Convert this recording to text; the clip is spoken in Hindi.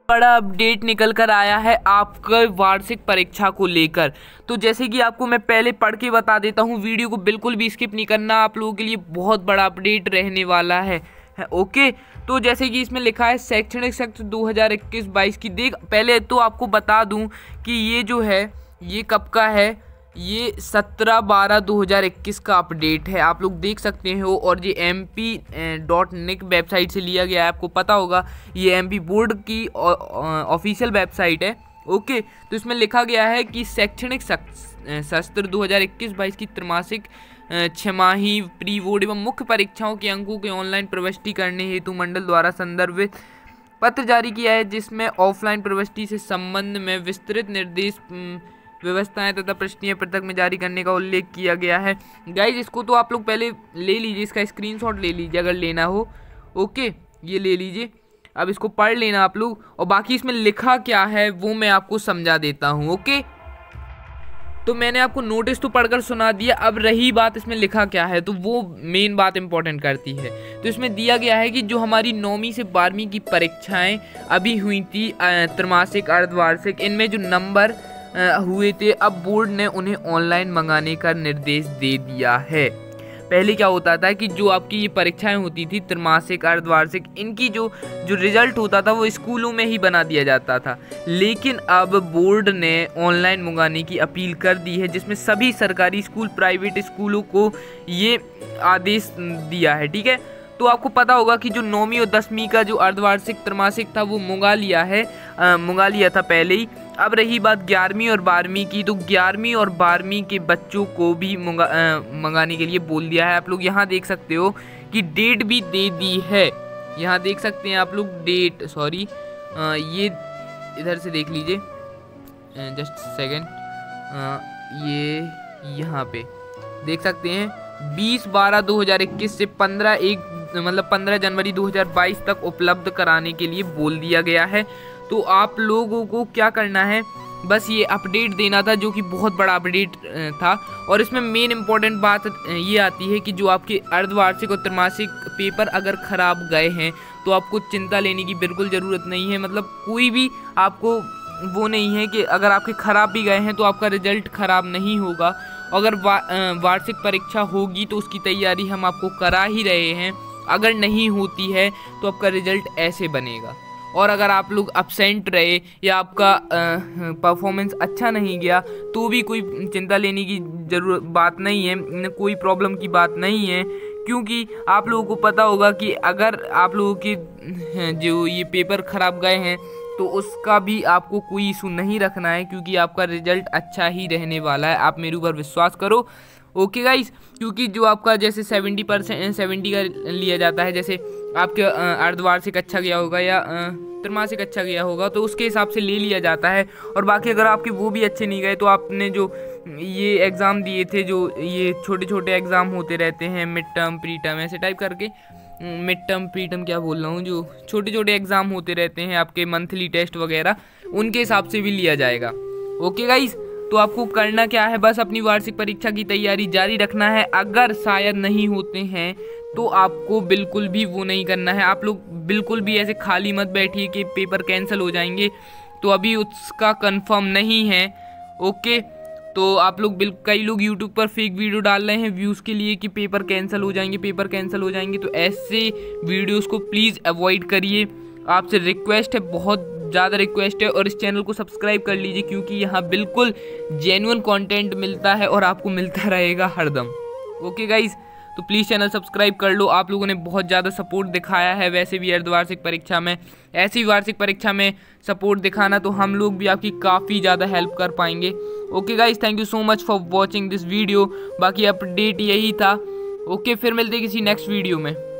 बड़ा अपडेट निकल कर आया है आपके वार्षिक परीक्षा को लेकर। तो जैसे कि आपको मैं पहले पढ़ के बता देता हूँ, वीडियो को बिल्कुल भी स्किप नहीं करना, आप लोगों के लिए बहुत बड़ा अपडेट रहने वाला है ओके। तो जैसे कि इसमें लिखा है शैक्षणिक सत्र 2021-22 की। देख पहले तो आपको बता दूं कि ये जो है ये कब का है, ये 17/12/2021 का अपडेट है, आप लोग देख सकते हो। और ये mp.nic वेबसाइट से लिया गया है, आपको पता होगा ये MP बोर्ड की ऑफिशियल वेबसाइट है ओके। तो इसमें लिखा गया है कि शैक्षणिक सत्र 2021-22 की त्रैमासिक छमाही प्री बोर्ड एवं मुख्य परीक्षाओं के अंकों के ऑनलाइन प्रविष्टि करने हेतु मंडल द्वारा संदर्भित पत्र जारी किया है, जिसमें ऑफलाइन प्रविष्टि से संबंध में विस्तृत निर्देश व्यवस्थाएं तथा प्रश्नीय पृथक में जारी करने का उल्लेख किया गया है। गाइज इसको तो आप लोग पहले ले लीजिए, इसका स्क्रीनशॉट ले लीजिए अगर लेना हो ओके, ये ले लीजिए। अब इसको पढ़ लेना आप लोग, और बाकी इसमें लिखा क्या है वो मैं आपको समझा देता हूँ ओके। तो मैंने आपको नोटिस तो पढ़कर सुना दिया, अब रही बात इसमें लिखा क्या है, तो वो मेन बात इंपॉर्टेंट करती है। तो इसमें दिया गया है कि जो हमारी 9वीं से 12वीं की परीक्षाएं अभी हुई थी, त्रैमासिक अर्धवार्षिक, इनमें जो नंबर हुए थे, अब बोर्ड ने उन्हें ऑनलाइन मंगाने का निर्देश दे दिया है। पहले क्या होता था कि जो आपकी ये परीक्षाएं होती थी त्रैमासिक अर्धवार्षिक, इनकी जो रिजल्ट होता था वो स्कूलों में ही बना दिया जाता था, लेकिन अब बोर्ड ने ऑनलाइन मंगाने की अपील कर दी है, जिसमें सभी सरकारी स्कूल प्राइवेट स्कूलों को ये आदेश दिया है ठीक है। तो आपको पता होगा कि जो 9वीं और 10वीं का जो अर्धवार्षिक त्रैमासिक था वो मंगा लिया था पहले ही। अब रही बात 11वीं और 12वीं की, तो 11वीं और 12वीं के बच्चों को भी मंगाने के लिए बोल दिया है। आप लोग यहाँ देख सकते हो कि डेट भी दे दी है, यहाँ देख सकते हैं आप लोग डेट, सॉरी ये इधर से देख लीजिए जस्ट सेकेंड, ये यहाँ पे देख सकते हैं 20/12/2021 से 15 जनवरी 2022 तक उपलब्ध कराने के लिए बोल दिया गया है। तो आप लोगों को क्या करना है, बस ये अपडेट देना था, जो कि बहुत बड़ा अपडेट था। और इसमें मेन इम्पॉर्टेंट बात ये आती है कि जो आपके अर्धवार्षिक और त्रैमासिक पेपर अगर ख़राब गए हैं तो आपको चिंता लेने की बिल्कुल ज़रूरत नहीं है। मतलब कोई भी आपको वो नहीं है कि अगर आपके ख़राब भी गए हैं तो आपका रिजल्ट ख़राब नहीं होगा। अगर वार्षिक परीक्षा होगी तो उसकी तैयारी हम आपको करा ही रहे हैं, अगर नहीं होती है तो आपका रिजल्ट ऐसे बनेगा। और अगर आप लोग अब्सेंट रहे या आपका परफॉर्मेंस अच्छा नहीं गया तो भी कोई चिंता लेने की जरूरत बात नहीं है, कोई प्रॉब्लम की बात नहीं है, क्योंकि आप लोगों को पता होगा कि अगर आप लोगों के जो ये पेपर ख़राब गए हैं तो उसका भी आपको कोई इशू नहीं रखना है, क्योंकि आपका रिजल्ट अच्छा ही रहने वाला है। आप मेरे ऊपर विश्वास करो ओके गाइस, क्योंकि जो आपका जैसे 70% का लिया जाता है, जैसे आपके अर्धवार्षिक अच्छा गया होगा या त्रैमासिक अच्छा गया होगा तो उसके हिसाब से ले लिया जाता है। और बाकी अगर आपके वो भी अच्छे नहीं गए तो आपने जो ये एग्ज़ाम दिए थे, जो ये छोटे छोटे एग्ज़ाम होते रहते हैं, मिड टर्म प्री टर्म ऐसे टाइप करके, मिड टर्म प्री टर्म क्या बोल रहा हूँ, जो छोटे छोटे एग्ज़ाम होते रहते हैं आपके मंथली टेस्ट वगैरह, उनके हिसाब से भी लिया जाएगा ओके गाइस। तो आपको करना क्या है, बस अपनी वार्षिक परीक्षा की तैयारी जारी रखना है। अगर शायद नहीं होते हैं तो आपको बिल्कुल भी वो नहीं करना है, आप लोग बिल्कुल भी ऐसे खाली मत बैठिए कि पेपर कैंसिल हो जाएंगे, तो अभी उसका कंफर्म नहीं है ओके। तो आप लोग कई लोग यूट्यूब पर फेक वीडियो डाल रहे हैं व्यूज़ के लिए कि पेपर कैंसिल हो जाएंगे, तो ऐसे वीडियोज़ को प्लीज़ अवॉइड करिए, आपसे रिक्वेस्ट है, बहुत ज़्यादा रिक्वेस्ट है। और इस चैनल को सब्सक्राइब कर लीजिए, क्योंकि यहाँ बिल्कुल जेन्युइन कंटेंट मिलता है और आपको मिलता रहेगा हरदम ओके गाइज। तो प्लीज़ चैनल सब्सक्राइब कर लो, आप लोगों ने बहुत ज़्यादा सपोर्ट दिखाया है वैसे भी अर्धवार्षिक परीक्षा में, ऐसी ही वार्षिक परीक्षा में सपोर्ट दिखाना तो हम लोग भी आपकी काफ़ी ज़्यादा हेल्प कर पाएंगे okay guys. Thank you so much for watching this video, बाकी अपडेट यही था ओके। फिर मिलते हैं किसी नेक्स्ट वीडियो में।